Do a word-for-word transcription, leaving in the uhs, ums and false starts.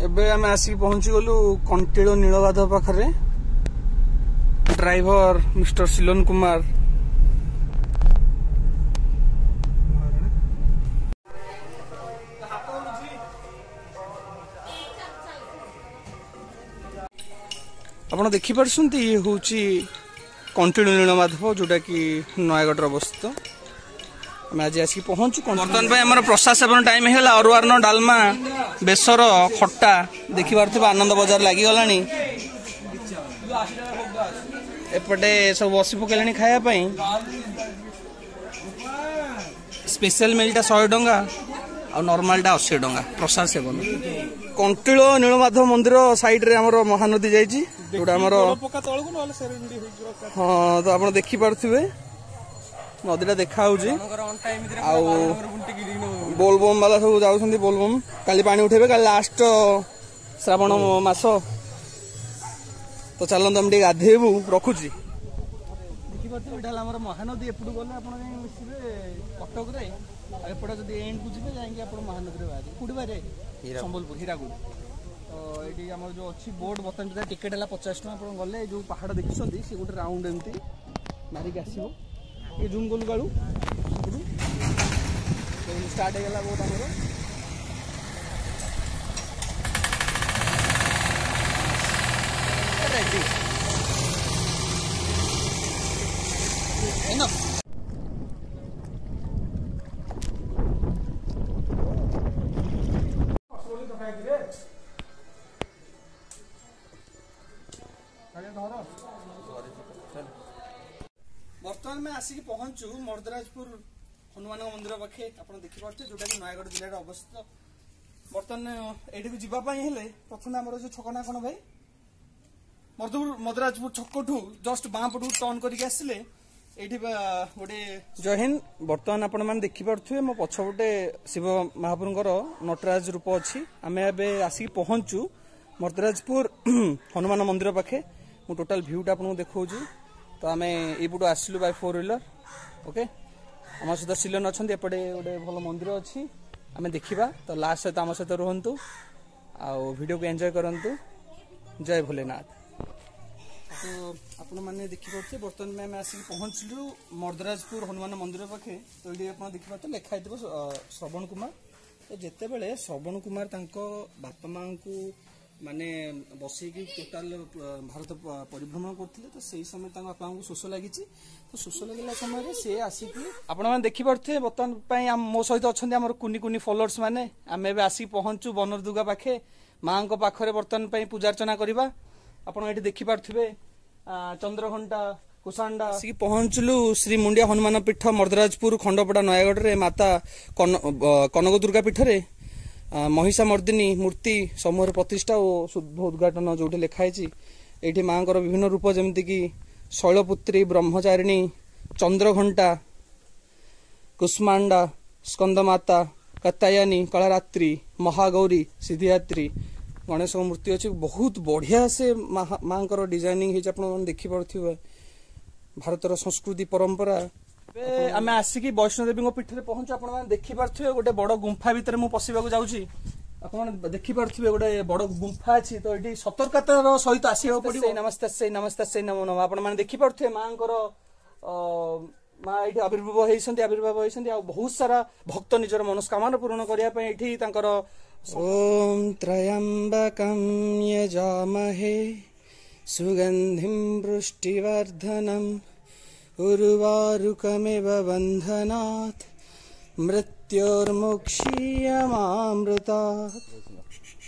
एबे आम आसिक पहुंची गलु कंटिल नीलवाध पाखरे ड्राइवर मिस्टर सिलोन कुमार आपण देखि पारछंती ये होची कंटिल नीलमाधव जोटा कि नयगढ़ अवस्थित आम आज आसिक पहुंचु बर्तमान पे हमर प्रसाद सेवन टाइम हेला अरुआर्न डालमा बेसर खट्टा देखि पारथिबा आनंद बाजार लागि गलानी एपटे सब बसी पकेलानी खाया पई स्पेशल मीलटा सौ टंका आ नॉर्मलटा अस्सी टंका प्रसाद सेवन कंटिल नीलमाधव मंदिर साइड रे हमर महानदी जाईची जोटा हमर हां तो आपण देखि पारथिबे नदीटा देखा बोलबम वाला सब जाऊँ बोलबम काली पानी उठेबे काली लास्ट श्रावण मास तो चलते हम गाधेबू रखुची देखिए महानदी एपटू गले मिसबे कटक एपटे जब एंड को जी जाए महानदी कौटी बारे संबलपुर हीराकुद तो ये आम जो अच्छी बोर्ड बर्तमान टिकेट है पचास टाँह गले जो पहाड़ देखुं सी गोटे राउंड एमती मारिक आसो ये जूम गलु कालू स्टार्ट हो गला बहुत आमर बर्तमान में आसिक पहुंचु मर्दराजपुर हनुमान मंदिर पाखे आप देखिपे जोटा कि नयगढ़ जिले अवस्थित बर्तमान ये जावाई प्रथम आम जो छक ना कौन भाई मर्दराजपुर छकठू जस्ट बाँ पटू टर्न करके आसिले ये गोटे जय हिंद बर्तमान आपण मैंने देखिपे मो पछपटे शिव महापुर नटराज रूप अच्छी आम ए आसिक पहुंचु मर्दराजपुर हनुमान मंदिर पाखे मु टोटाल भ्यूटा आपको देखा तो आम यपटू आसलु बाय फोर व्हीलर ओके आम सहित सिलन अच्छा एपटे गोटे भल मंदिर अच्छी आम देखा तो लास्ट सहित आम सहित रुहतु आडियो को एंजॉय करंतु जय भोलेनाथ तो आपण मैंने देखिपे बर्तमान में आम आसिक पहुँचलु मर्दराजपुर हनुमान मंदिर पाखे तो ये आप देखा तो लिखाई श्रवण कुमार तो जिते बड़े श्रवण कुमार बापा माँ को माने बसैकी टोटाल भारत परिभ्रमण करते तो सही समय बापा को शोष लगी तो शोष लगला समय से आसिक आपण मैंने देखिपे बर्तमान मो सहित अच्छा आम कुनी कुनी फलोअर्स मैंने आम ए आसिक पहुँचु बनरदुर्गा पाखे माँ पाखे बर्तमान पूजार्चना करवा आपड़ ये देखिपे चंद्रघंटा कुसांडा आसिक पहुँचलु श्री मुंडिया हनुमान पीठ मर्दराजपुर खंडपड़ा नयगढ़ में माता कनक दुर्गा पीठ रे महिषा मर्दिनी मूर्ति समूह प्रतिष्ठा और शुभ उद्घाटन जो लिखाई ये माँ को विभिन्न रूप जमीक कि शैलपुत्री ब्रह्मचारिणी चंद्रघंटा कुष्मांडा स्कंदमाता कात्यायनी कलारात्रि महागौरी सिद्धिदात्री गणेश मूर्ति अच्छी बहुत बढ़िया से माँ को डिजाइनिंग देखिपे भारतर संस्कृति परंपरा आम आसिक वैष्णोदेवी पीठ में पहुंचु आप देखिपे गोटे बड़ गुंफा भितर मुझे पशिवाक जाऊँगी आप देखिपे गोटे बड़ गुंफा अच्छी तो ये सतर्कतार सहित आसवा पड़े नमस्ते से नमस्ते से नमो नम आप देखिपे माँ माँ ये आविर्भाव होती आविर्भाव होती बहुत सारा भक्त निजर मनस्कामना पूर्ण करने ओम त्रयंबकं यजामहे सुगंधिं पुष्टिवर्धनम् उर्वारुकमिव बन्धनात् मृत्योर्मुक्षीयमामृतात्